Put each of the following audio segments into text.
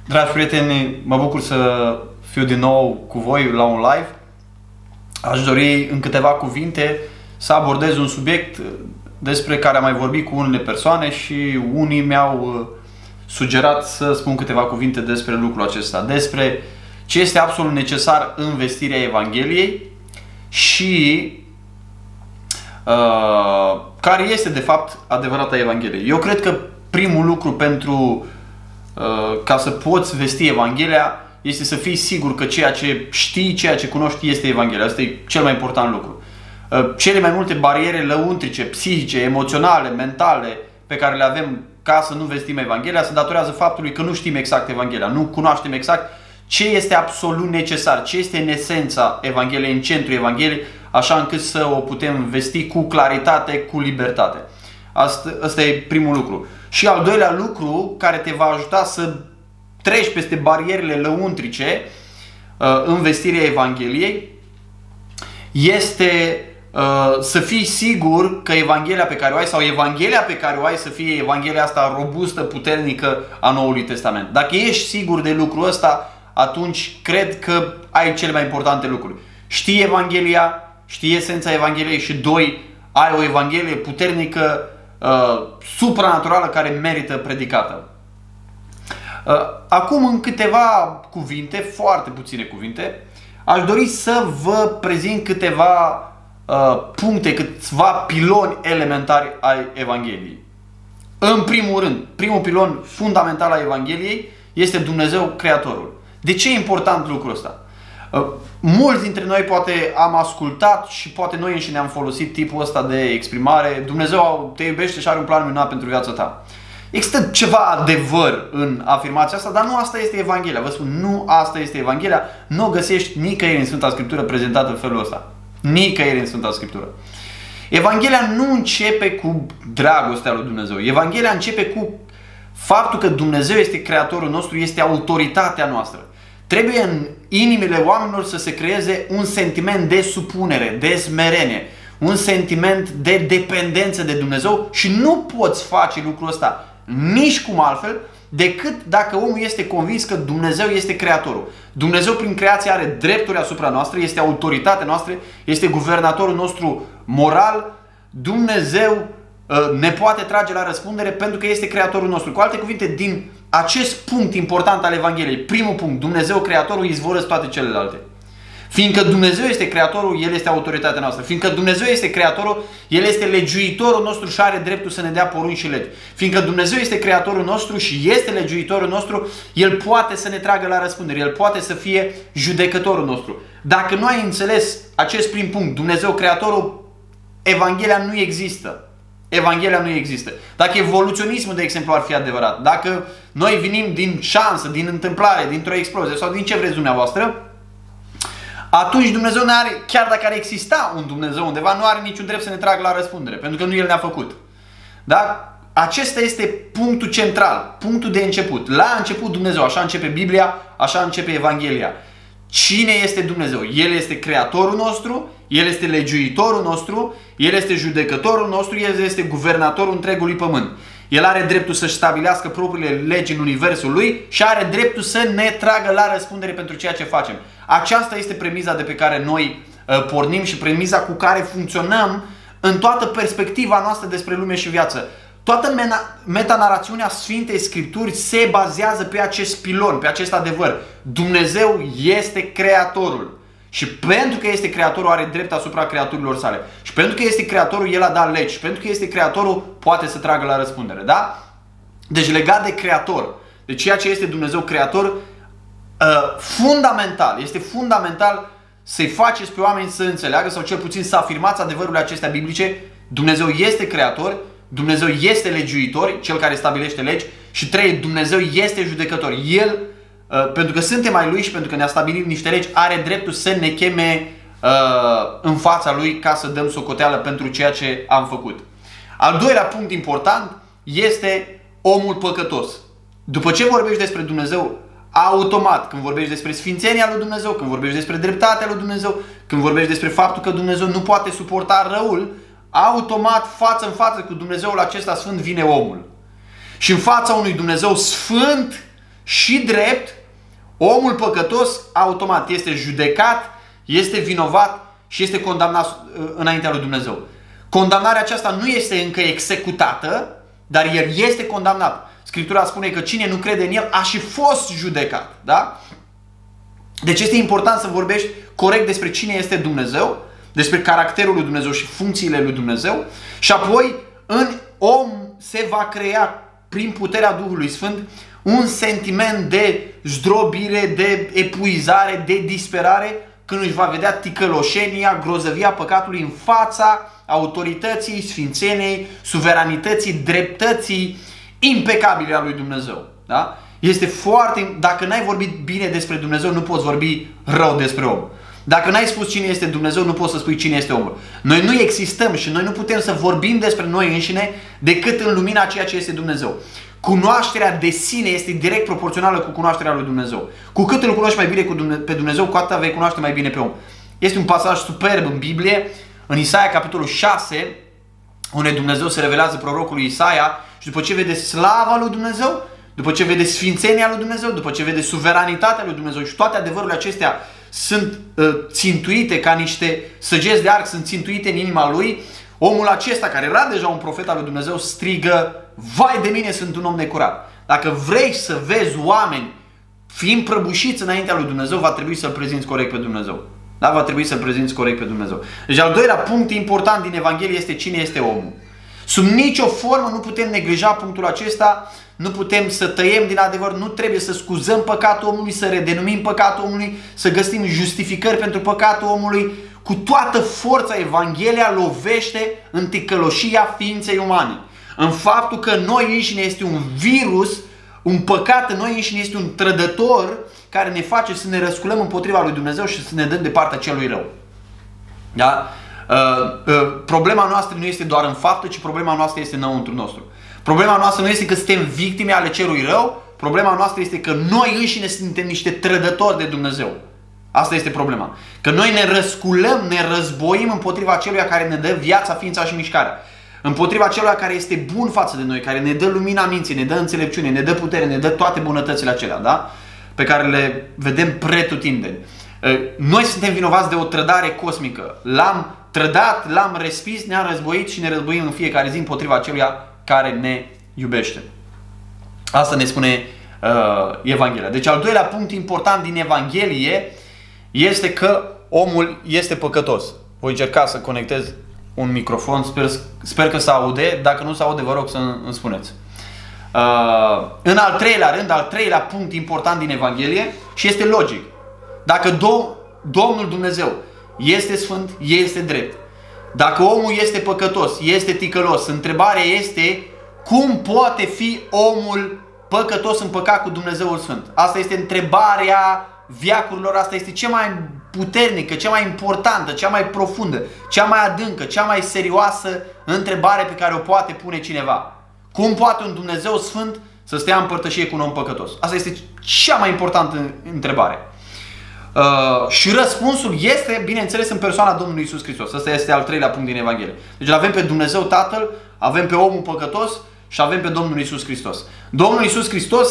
Dragi prieteni, mă bucur să fiu din nou cu voi la un live. Aș dori în câteva cuvinte să abordez un subiect despre care am mai vorbit cu unele persoane și unii mi-au sugerat să spun câteva cuvinte despre lucrul acesta, despre ce este absolut necesar în vestirea Evangheliei și care este de fapt adevărata Evanghelie. Eu cred că primul lucru pentru ca să poți vesti Evanghelia este să fii sigur că ceea ce știi, ceea ce cunoști este Evanghelia. Asta e cel mai important lucru. Cele mai multe bariere lăuntrice, psihice, emoționale, mentale pe care le avem ca să nu vestim Evanghelia se datorează faptului că nu știm exact Evanghelia, nu cunoaștem exact ce este absolut necesar, ce este în esența Evangheliei, în centrul Evangheliei, așa încât să o putem vesti cu claritate, cu libertate. Asta e primul lucru. Și al doilea lucru care te va ajuta să treci peste barierele lăuntrice în vestirea Evangheliei este să fii sigur că Evanghelia pe care o ai sau Evanghelia pe care o ai să fie Evanghelia asta robustă, puternică a Noului Testament. Dacă ești sigur de lucrul ăsta, atunci cred că ai cele mai importante lucruri. Știi Evanghelia, știi esența Evangheliei și doi, ai o Evanghelie puternică, supranaturală care merită predicată. Acum în câteva cuvinte, foarte puține cuvinte, aș dori să vă prezint câteva puncte, câțiva piloni elementari ai Evangheliei. În primul rând, primul pilon fundamental al Evangheliei este Dumnezeu Creatorul. De ce e important lucrul ăsta? Mulți dintre noi poate am ascultat și poate noi înșine am folosit tipul ăsta de exprimare: Dumnezeu te iubește și are un plan minunat pentru viața ta. Există ceva adevăr în afirmația asta, dar nu asta este Evanghelia. Vă spun, nu asta este Evanghelia. Nu o găsești nicăieri în Sfânta Scriptură prezentată în felul ăsta. Nicăieri în Sfânta Scriptură. Evanghelia nu începe cu dragostea lui Dumnezeu. Evanghelia începe cu faptul că Dumnezeu este Creatorul nostru, este autoritatea noastră. Trebuie în inimile oamenilor să se creeze un sentiment de supunere, de smerenie, un sentiment de dependență de Dumnezeu și nu poți face lucrul ăsta nici cum altfel decât dacă omul este convins că Dumnezeu este Creatorul. Dumnezeu prin creație are drepturi asupra noastră, este autoritatea noastră, este guvernatorul nostru moral. Dumnezeu ne poate trage la răspundere pentru că este Creatorul nostru. Cu alte cuvinte, din acest punct important al Evangheliei, primul punct, Dumnezeu Creatorul, izvorăsc toate celelalte. Fiindcă Dumnezeu este Creatorul, El este autoritatea noastră. Fiindcă Dumnezeu este Creatorul, El este legiuitorul nostru și are dreptul să ne dea porunci și legi. Fiindcă Dumnezeu este Creatorul nostru și este legiuitorul nostru, El poate să ne tragă la răspundere, El poate să fie judecătorul nostru. Dacă nu ai înțeles acest prim punct, Dumnezeu Creatorul, Evanghelia nu există. Evanghelia nu există. Dacă evoluționismul, de exemplu, ar fi adevărat, dacă noi venim din șansă, din întâmplare, dintr-o explozie sau din ce vreți dumneavoastră, atunci Dumnezeu nu are, chiar dacă ar exista un Dumnezeu undeva, nu are niciun drept să ne tragă la răspundere, pentru că nu El ne-a făcut. Da? Acesta este punctul central, punctul de început. La început Dumnezeu, așa începe Biblia, așa începe Evanghelia. Cine este Dumnezeu? El este Creatorul nostru, El este legiuitorul nostru, El este judecătorul nostru, El este guvernatorul întregului pământ. El are dreptul să-și stabilească propriile legi în universul Lui și are dreptul să ne tragă la răspundere pentru ceea ce facem. Aceasta este premiza de pe care noi pornim și premiza cu care funcționăm în toată perspectiva noastră despre lume și viață. Toată metanarațiunea Sfintei Scripturi se bazează pe acest pilon, pe acest adevăr. Dumnezeu este Creatorul. Și pentru că este Creatorul, are drept asupra creaturilor sale. Și pentru că este Creatorul, El a dat legi. Și pentru că este Creatorul, poate să tragă la răspundere. Da? Deci legat de Creator, de ceea ce este Dumnezeu Creator, fundamental, este fundamental să-i faceți pe oameni să înțeleagă, sau cel puțin să afirmați adevărurile acestea biblice. Dumnezeu este Creator, Dumnezeu este legiuitor, Cel care stabilește legi, și trei, Dumnezeu este judecător. El, pentru că suntem ai Lui și pentru că ne-a stabilit niște legi, are dreptul să ne cheme în fața Lui ca să dăm socoteală pentru ceea ce am făcut. Al doilea punct important este omul păcătos. După ce vorbești despre Dumnezeu, automat, când vorbești despre sfințenia lui Dumnezeu, când vorbești despre dreptatea lui Dumnezeu, când vorbești despre faptul că Dumnezeu nu poate suporta răul, automat, față în față cu Dumnezeul acesta sfânt, vine omul. Și în fața unui Dumnezeu sfânt și drept, omul păcătos automat este judecat, este vinovat și este condamnat înaintea lui Dumnezeu. Condamnarea aceasta nu este încă executată, dar el este condamnat. Scriptura spune că cine nu crede în el a și fost judecat. Da? Deci este important să vorbești corect despre cine este Dumnezeu, despre caracterul lui Dumnezeu și funcțiile lui Dumnezeu și apoi în om se va crea prin puterea Duhului Sfânt un sentiment de zdrobire, de epuizare, de disperare când își va vedea ticăloșenia, grozăvia păcatului în fața autorității, sfințeniei, suveranității, dreptății impecabile a lui Dumnezeu. Da? Este foarte... Dacă n-ai vorbit bine despre Dumnezeu, nu poți vorbi rău despre om. Dacă n-ai spus cine este Dumnezeu, nu poți să spui cine este omul. Noi nu existăm și noi nu putem să vorbim despre noi înșine decât în lumina a ceea ce este Dumnezeu. Cunoașterea de sine este direct proporțională cu cunoașterea lui Dumnezeu. Cu cât îl cunoști mai bine pe Dumnezeu, cu atât vei cunoaște mai bine pe om. Este un pasaj superb în Biblie, în Isaia, capitolul 6, unde Dumnezeu se revelează prorocului Isaia și după ce vede slava lui Dumnezeu, după ce vede sfințenia lui Dumnezeu, după ce vede suveranitatea lui Dumnezeu și toate adevărurile acestea sunt țintuite ca niște săgeți de arc, sunt țintuite în inima lui, omul acesta, care era deja un profet al lui Dumnezeu, strigă: vai de mine, sunt un om necurat. Dacă vrei să vezi oameni fiind prăbușiți înaintea lui Dumnezeu, va trebui să-L prezinți corect pe Dumnezeu. Da? Va trebui să-L prezinți corect pe Dumnezeu. Deci al doilea punct important din Evanghelie este cine este omul. Sub nicio formă nu putem neglija punctul acesta, nu putem să tăiem din adevăr, nu trebuie să scuzăm păcatul omului, să redenumim păcatul omului, să găsim justificări pentru păcatul omului. Cu toată forța, Evanghelia lovește în ticăloșia ființei umane. În faptul că noi înșine este un virus, un păcat în noi înșine este un trădător care ne face să ne răsculăm împotriva lui Dumnezeu și să ne dăm de partea celui rău. Da? Problema noastră nu este doar în faptă, ci problema noastră este înăuntru nostru. Problema noastră nu este că suntem victime ale celui rău, problema noastră este că noi înșine suntem niște trădători de Dumnezeu. Asta este problema. Că noi ne răsculăm, ne războim împotriva celuia care ne dă viața, ființa și mișcarea. Împotriva celuia care este bun față de noi, care ne dă lumina minții, ne dă înțelepciune, ne dă putere, ne dă toate bunătățile acelea, da? Pe care le vedem pretutindeni. Noi suntem vinovați de o trădare cosmică. L-am trădat, l-am respins, ne-am războit și ne războim în fiecare zi împotriva celuia care ne iubește. Asta ne spune Evanghelia. Deci al doilea punct important din Evanghelie este că omul este păcătos. Voi încerca să conectez un microfon, sper că se aude. Dacă nu se aude, vă rog să îmi spuneți. În al treilea rând, al treilea punct important din Evanghelie, și este logic. Dacă Domnul Dumnezeu este sfânt, este drept. Dacă omul este păcătos, este ticălos, întrebarea este: cum poate fi omul păcătos împăcat cu Dumnezeul Sfânt? Asta este întrebarea veacurilor, asta este cea mai puternică, cea mai importantă, cea mai profundă, cea mai adâncă, cea mai serioasă întrebare pe care o poate pune cineva. Cum poate un Dumnezeu Sfânt să stea în părtășie cu un om păcătos? Asta este cea mai importantă întrebare. Și răspunsul este, bineînțeles, în persoana Domnului Iisus Hristos. Asta este al treilea punct din Evanghelie. Deci avem pe Dumnezeu Tatăl, avem pe omul păcătos și avem pe Domnul Iisus Hristos. Domnul Iisus Hristos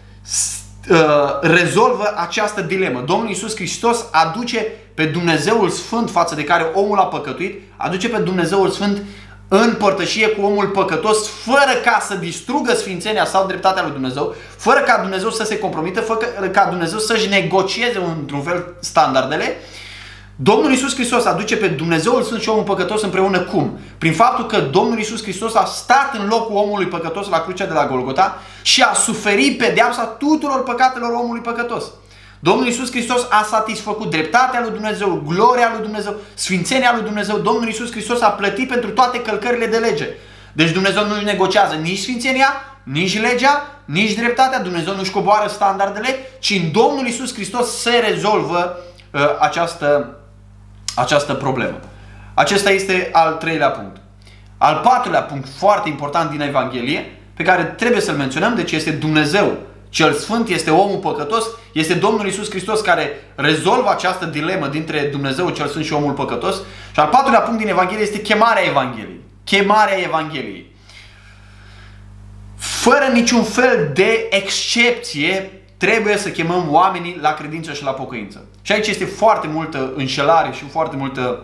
rezolvă această dilemă. Domnul Iisus Hristos aduce pe Dumnezeul Sfânt față de care omul a păcătuit, aduce pe Dumnezeul Sfânt în părtășie cu omul păcătos, fără ca să distrugă sfințenia sau dreptatea lui Dumnezeu, fără ca Dumnezeu să se compromită, fără ca Dumnezeu să-și negocieze într-un fel standardele. Domnul Iisus Hristos aduce pe Dumnezeul Sfânt și omul păcătos împreună. Cum? Prin faptul că Domnul Iisus Hristos a stat în locul omului păcătos la crucea de la Golgota și a suferit pedeapsa tuturor păcatelor omului păcătos. Domnul Iisus Hristos a satisfăcut dreptatea lui Dumnezeu, gloria lui Dumnezeu, sfințenia lui Dumnezeu. Domnul Iisus Hristos a plătit pentru toate călcările de lege. Deci Dumnezeu nu-și negociază nici sfințenia, nici legea, nici dreptatea. Dumnezeu nu-și coboară standardele, ci în Domnul Iisus Hristos se rezolvă această problemă. Acesta este al treilea punct. Al patrulea punct foarte important din Evanghelie, pe care trebuie să-l menționăm, deci este Dumnezeu cel Sfânt, este omul păcătos, este Domnul Iisus Hristos care rezolvă această dilemă dintre Dumnezeu cel Sfânt și omul păcătos. Și al patrulea punct din Evanghelie este chemarea Evangheliei. Chemarea Evangheliei. Fără niciun fel de excepție, trebuie să chemăm oamenii la credință și la pocăință. Și aici este foarte multă înșelare și foarte multă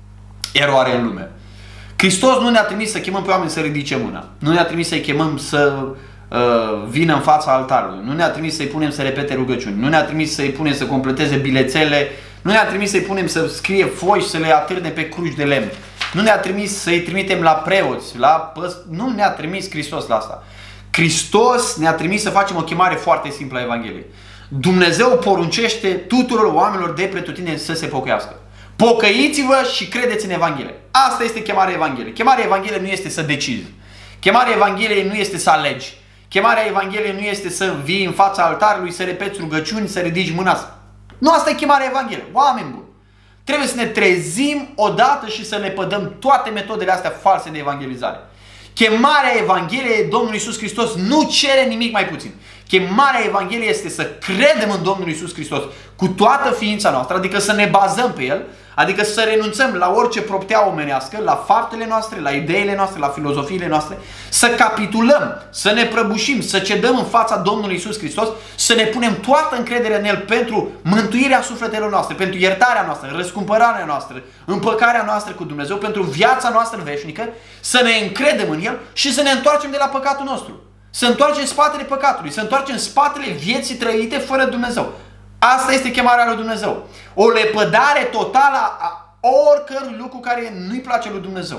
eroare în lume. Hristos nu ne-a trimis să chemăm pe oameni să ridice mâna. Nu ne-a trimis să-i chemăm să vină în fața altarului. Nu ne-a trimis să-i punem să repete rugăciuni. Nu ne-a trimis să-i punem să completeze bilețele. Nu ne-a trimis să-i punem să scrie foi și să le atârne pe cruci de lemn. Nu ne-a trimis să-i trimitem la preoți. Nu ne-a trimis Hristos la asta. Hristos ne-a trimis să facem o chemare foarte simplă a Evangheliei. Dumnezeu poruncește tuturor oamenilor de pretutindeni să se pocăiască. Pocăiți-vă și credeți în Evanghelie. Asta este chemarea Evangheliei. Chemarea Evangheliei nu este să decizi. Chemarea Evangheliei nu este să alegi. Chemarea Evangheliei nu este să vii în fața altarului, să repeți rugăciuni, să ridici mâna. Nu, asta e chemarea Evangheliei. Oameni buni, trebuie să ne trezim odată și să lepădăm toate metodele astea false de evangelizare. Chemarea Evangheliei Domnului Iisus Hristos nu cere nimic mai puțin. Chemarea Evangheliei este să credem în Domnul Iisus Hristos cu toată ființa noastră, adică să ne bazăm pe El, adică să renunțăm la orice proptea omenească, la faptele noastre, la ideile noastre, la filozofiile noastre, să capitulăm, să ne prăbușim, să cedăm în fața Domnului Iisus Hristos, să ne punem toată încrederea în El pentru mântuirea sufletelor noastre, pentru iertarea noastră, răscumpărarea noastră, împăcarea noastră cu Dumnezeu, pentru viața noastră veșnică, să ne încredem în El și să ne întoarcem de la păcatul nostru. Să întoarcem spatele păcatului, să întoarcem spatele vieții trăite fără Dumnezeu. Asta este chemarea lui Dumnezeu. O lepădare totală a oricărui lucru care nu-i place lui Dumnezeu.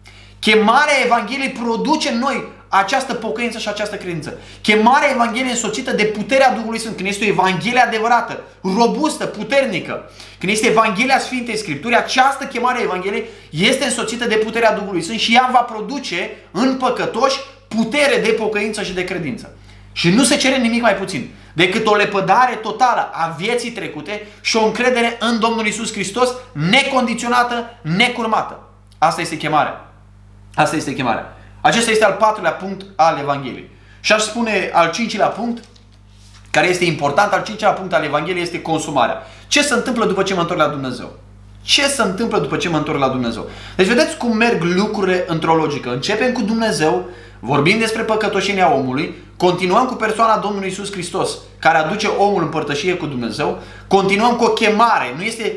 Chemarea Evangheliei produce în noi această pocăință și această credință. Chemarea Evangheliei însoțită de puterea Duhului Sfânt, când este o Evanghelie adevărată, robustă, puternică, când este Evanghelia Sfintei Scripturii, această chemare a Evangheliei este însoțită de puterea Duhului Sfânt și ea va produce în păcătoși putere de pocăință și de credință. Și nu se cere nimic mai puțin decât o lepădare totală a vieții trecute și o încredere în Domnul Iisus Hristos, necondiționată, necurmată. Asta este chemarea. Asta este chemarea. Acesta este al patrulea punct al Evangheliei. Și aș spune al cincilea punct, care este important, al cincilea punct al Evangheliei este consumarea. Ce se întâmplă după ce mă întorc la Dumnezeu? Ce se întâmplă după ce mă întorc la Dumnezeu? Deci vedeți cum merg lucrurile într-o logică. Începem cu Dumnezeu, vorbim despre păcătoșenia omului, continuăm cu persoana Domnului Iisus Hristos, care aduce omul în părtășie cu Dumnezeu, continuăm cu o chemare.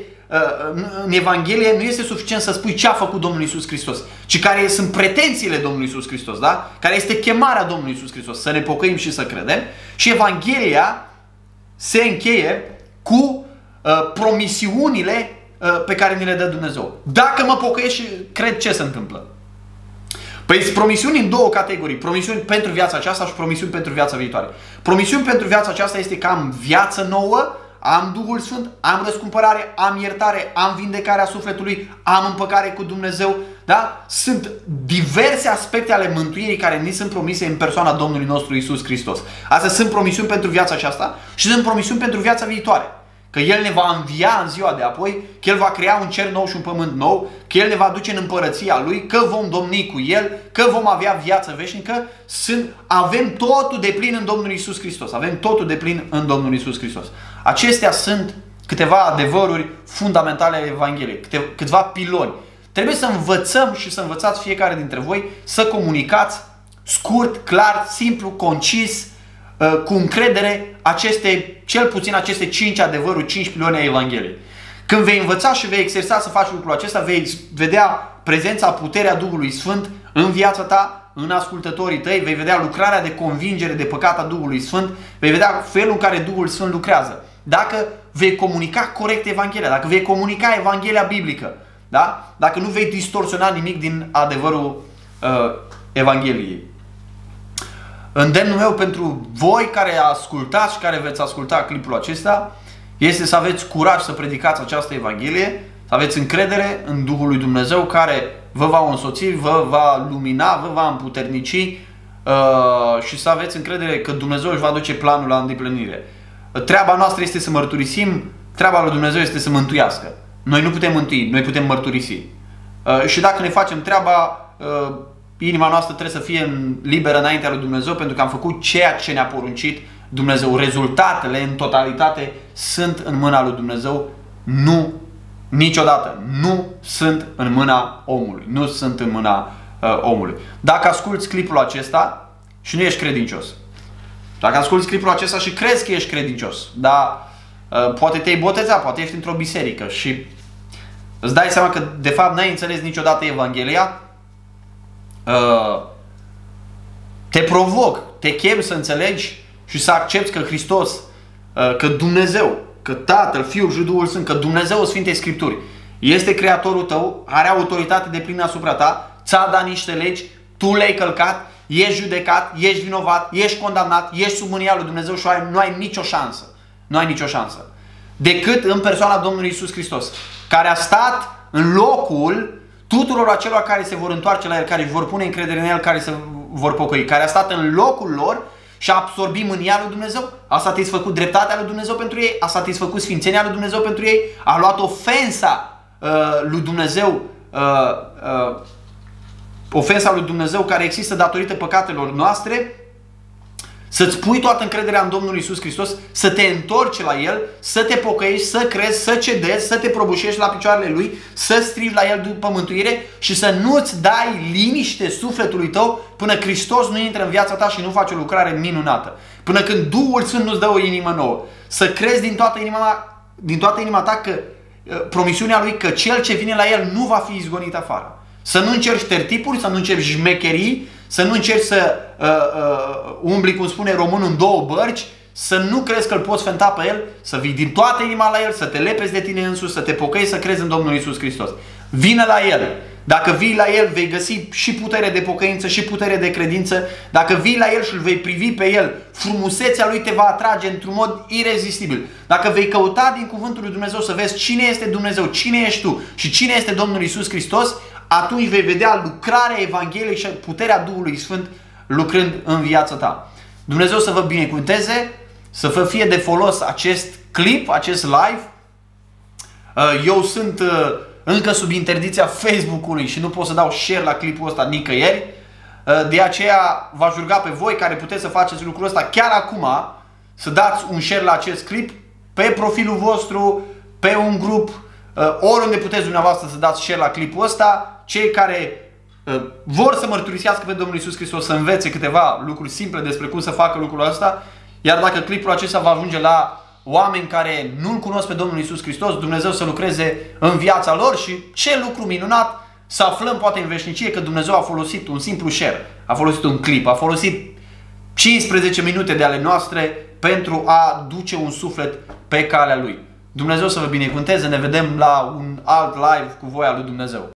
În Evanghelie nu este suficient să spui ce a făcut Domnul Iisus Hristos, ci care sunt pretențiile Domnului Iisus Hristos, da? Care este chemarea Domnului Iisus Hristos, să ne pocăim și să credem. Și Evanghelia se încheie cu promisiunile pe care ni le dă Dumnezeu. Dacă mă pocăiesc și cred, ce se întâmplă? Păi sunt promisiuni în două categorii. Promisiuni pentru viața aceasta și promisiuni pentru viața viitoare. Promisiuni pentru viața aceasta este că am viață nouă, am Duhul Sfânt, am răscumpărare, am iertare, am vindecarea sufletului, am împăcare cu Dumnezeu. Da? Sunt diverse aspecte ale mântuirii care ni sunt promise în persoana Domnului nostru Iisus Hristos. Astea sunt promisiuni pentru viața aceasta și sunt promisiuni pentru viața viitoare. Că El ne va învia în ziua de apoi, că El va crea un cer nou și un pământ nou, că El ne va duce în împărăția Lui, că vom domni cu El, că vom avea viață veșnică. Avem totul deplin în Domnul Iisus Hristos. Avem totul deplin în Domnul Iisus Hristos. Acestea sunt câteva adevăruri fundamentale ale Evangheliei, câțiva piloni. Trebuie să învățăm și să învățați fiecare dintre voi să comunicați scurt, clar, simplu, concis, cu încredere cel puțin aceste 5 adevăruri, 5 piloni ai Evangheliei. Când vei învăța și vei exersa să faci lucrul acesta, vei vedea prezența, puterea Duhului Sfânt în viața ta, în ascultătorii tăi, vei vedea lucrarea de convingere de păcat a Duhului Sfânt, vei vedea felul în care Duhul Sfânt lucrează. Dacă vei comunica corect Evanghelia, dacă vei comunica Evanghelia biblică, da? Dacă nu vei distorsiona nimic din adevărul Evangheliei. Îndemnul meu pentru voi care ascultați și care veți asculta clipul acesta este să aveți curaj să predicați această Evanghelie, să aveți încredere în Duhul lui Dumnezeu care vă va însoți, vă va lumina, vă va împuternici și să aveți încredere că Dumnezeu își va duce planul la îndeplinire. Treaba noastră este să mărturisim, treaba lui Dumnezeu este să mântuiască. Noi nu putem mântui, noi putem mărturisi. Și dacă ne facem treaba, inima noastră trebuie să fie liberă înaintea lui Dumnezeu, pentru că am făcut ceea ce ne-a poruncit Dumnezeu. Rezultatele în totalitate sunt în mâna lui Dumnezeu, nu, niciodată, nu sunt în mâna omului. Nu sunt în mâna omului. Dacă asculți clipul acesta și nu ești credincios, Dacă asculti clipul acesta și crezi că ești credincios, dar poate te-ai botezat, poate ești într-o biserică și îți dai seama că de fapt n-ai înțeles niciodată Evanghelia, te provoc, te chem să înțelegi și să accepti că Hristos, că Dumnezeu, că Tatăl, Fiul și Duhul Sfânt, că Dumnezeu Sfintei Scripturi este Creatorul tău, are autoritate deplină asupra ta, ți-a dat niște legi, tu le-ai călcat, ești judecat, ești vinovat, ești condamnat, ești sub mânia lui Dumnezeu și nu ai nicio șansă. Nu ai nicio șansă. Decât în persoana Domnului Iisus Hristos, care a stat în locul tuturor acelor care se vor întoarce la El, care își vor pune încredere în El, care se vor pocăi, care a stat în locul lor și a absorbit mânia lui Dumnezeu, a satisfăcut dreptatea lui Dumnezeu pentru ei, a satisfăcut sfințenia lui Dumnezeu pentru ei, a luat ofensa lui Dumnezeu, ofensa lui Dumnezeu care există datorită păcatelor noastre, să-ți pui toată încrederea în Domnul Iisus Hristos, să te întorci la El, să te pocăiești, să crezi, să cedezi, să te prăbușești la picioarele Lui, să strivi la El după mântuire și să nu-ți dai liniște sufletului tău până Hristos nu intră în viața ta și nu face o lucrare minunată. Până când Duhul Sfânt nu-ți dă o inimă nouă. Să crezi din toată inima ta că promisiunea Lui că Cel ce vine la El nu va fi izgonit afară. Să nu încerci tertipuri, să nu încerci șmecherii, să nu încerci să umbli, cum spune românul, în două bărci, să nu crezi că îl poți fenta pe El, să vii din toată inima la El, să te lepezi de tine însuși, să te pocăi, să crezi în Domnul Iisus Hristos. Vină la El. Dacă vii la El, vei găsi și putere de pocăință și putere de credință. Dacă vii la El și îl vei privi pe El, frumusețea Lui te va atrage într-un mod irezistibil. Dacă vei căuta din cuvântul lui Dumnezeu să vezi cine este Dumnezeu, cine ești tu și cine este Domnul Iisus Hristos, atunci vei vedea lucrarea Evangheliei și puterea Duhului Sfânt lucrând în viața ta. Dumnezeu să vă binecuvânteze, să vă fie de folos acest clip, acest live. Eu sunt încă sub interdicția Facebook-ului și nu pot să dau share la clipul ăsta nicăieri. De aceea v-aș ruga pe voi care puteți să faceți lucrul ăsta chiar acum, să dați un share la acest clip pe profilul vostru, pe un grup, oriunde puteți dumneavoastră să dați share la clipul ăsta. Cei care vor să mărturisească pe Domnul Iisus Hristos, să învețe câteva lucruri simple despre cum să facă lucrul ăsta. Iar dacă clipul acesta va ajunge la oameni care nu-L cunosc pe Domnul Iisus Hristos, Dumnezeu să lucreze în viața lor și ce lucru minunat să aflăm poate în veșnicie că Dumnezeu a folosit un simplu share, a folosit un clip, a folosit 15 minute de ale noastre pentru a duce un suflet pe calea Lui. Dumnezeu să vă binecuvânteze, ne vedem la un alt live cu voia lui Dumnezeu.